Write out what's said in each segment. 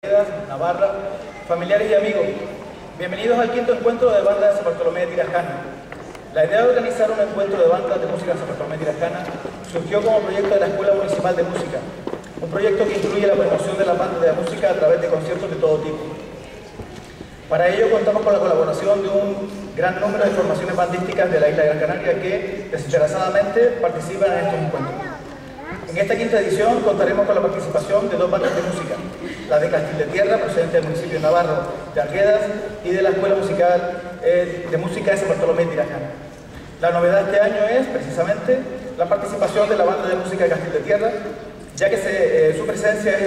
Navarra, familiares y amigos, bienvenidos al quinto encuentro de bandas de San Bartolomé de Tirajana. La idea de organizar un encuentro de bandas de música en San Bartolomé de Tirajana surgió como proyecto de la Escuela Municipal de Música, un proyecto que incluye la promoción de las bandas de música a través de conciertos de todo tipo. Para ello contamos con la colaboración de un gran número de formaciones bandísticas de la isla de Gran Canaria que desinteresadamente participan en estos encuentros. En esta quinta edición contaremos con la participación de dos bandas de música, la de Castil de Tierra, procedente del municipio de Navarro de Arguedas, y de la Escuela Musical de Música de San Bartolomé de Tirajana. La novedad este año es, precisamente, la participación de la banda de música de Castil de Tierra, ya que su presencia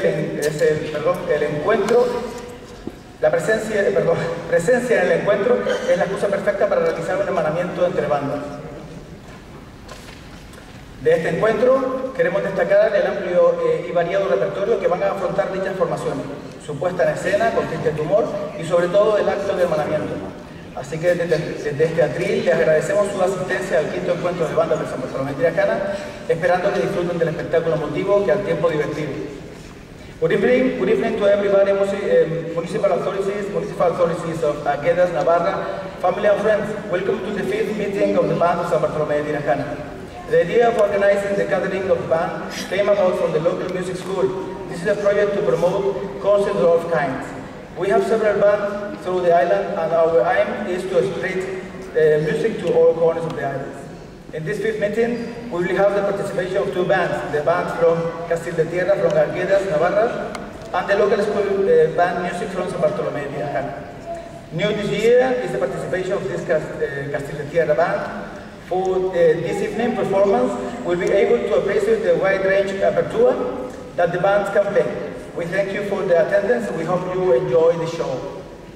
presencia en el encuentro es la excusa perfecta para realizar un hermanamiento entre bandas. De este encuentro queremos destacar el amplio y variado repertorio que van a afrontar dichas formaciones, su puesta en escena con tintes de humor y sobre todo el acto de hermanamiento. Así que desde este atril les agradecemos su asistencia al quinto encuentro de bandas de San Bartolomé de Tirajana, esperando que disfruten del espectáculo emotivo que al tiempo divertido. Good evening to everybody, municipal authorities of Arguedas, Navarra, family and friends. Welcome to the 5th meeting of the band of San Bartolomé de Tirajana. The idea of organizing the gathering of the band came about from the local music school. This is a project to promote concerts of all kinds. We have several bands through the island and our aim is to spread music to all corners of the island. In this 5th meeting, we will have the participation of two bands, the band from Castil de Tierra, from Arguedas, Navarra, and the local school band music from San Bartolomé de Tirajana. New this year is the participation of this Castil de Tierra band. For this evening performance, we'll be able to appreciate the wide range apertura that the bands can play. We thank you for the attendance and we hope you enjoy the show.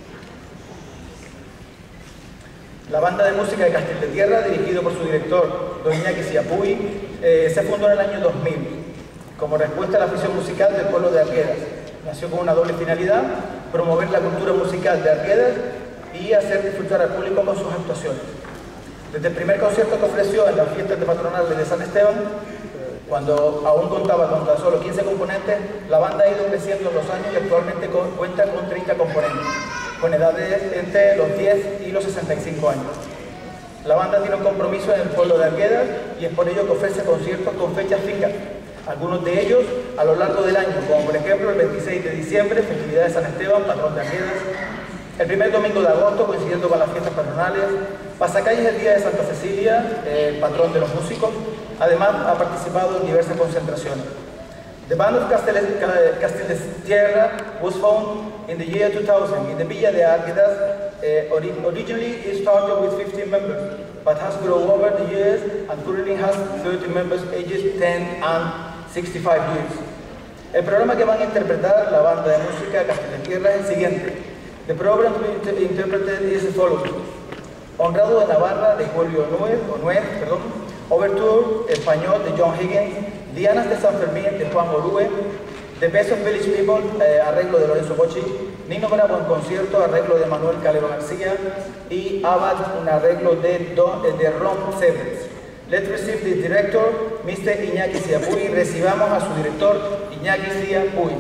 La banda de música de Castil de Tierra, dirigido por su director, don Iñaki Siapuy, se fundó en el año 2000, como respuesta a la afición musical del pueblo de Arguedas. Nació con una doble finalidad, promover la cultura musical de Arguedas y hacer disfrutar al público con sus actuaciones. Desde el primer concierto que ofreció en las fiestas de patronales de San Esteban, cuando aún contaba con tan solo 15 componentes, la banda ha ido creciendo en los años y actualmente cuenta con 30 componentes, con edades entre los 10 y los 65 años. La banda tiene un compromiso en el pueblo de Arguedas y es por ello que ofrece conciertos con fechas fijas, algunos de ellos a lo largo del año, como por ejemplo el 26 de diciembre, festividad de San Esteban, patrón de Arguedas, el primer domingo de agosto, coincidiendo con las fiestas patronales, Pasacalles el día de Santa Cecilia, patrón de los músicos. Además, ha participado en diversas concentraciones. The band of Castil de Tierra was found in the year 2000 in the Villa de Arguedas. Originally, it started with 15 members, but has grown over the years and currently has 30 members ages 10 and 65 years. El programa que van a interpretar la banda de música Castil de Tierra es el siguiente. The program to be interpreted is as follows: Honrado de Navarra de Julio Nuez, Overture español de John Higgins, Dianas de San Fermín de Juan Orue, The Best of Village People, arreglo de Lorenzo Bocci, Nino Bravo en concierto, arreglo de Manuel Calero García, y Abad, un arreglo de Ron Severance. Let's receive the director, Mr. Iñaki Siapuy. Recibamos a su director, Iñaki Siapuy.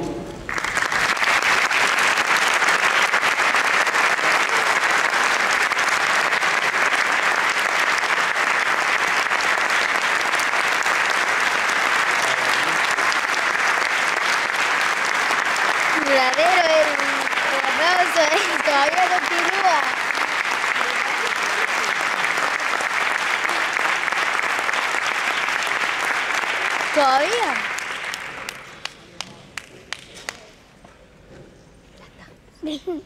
Todavía continúa. ¿Todavía? Ya está.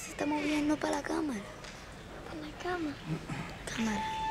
se está moviendo para la cámara. ¿Para la cama? Cámara.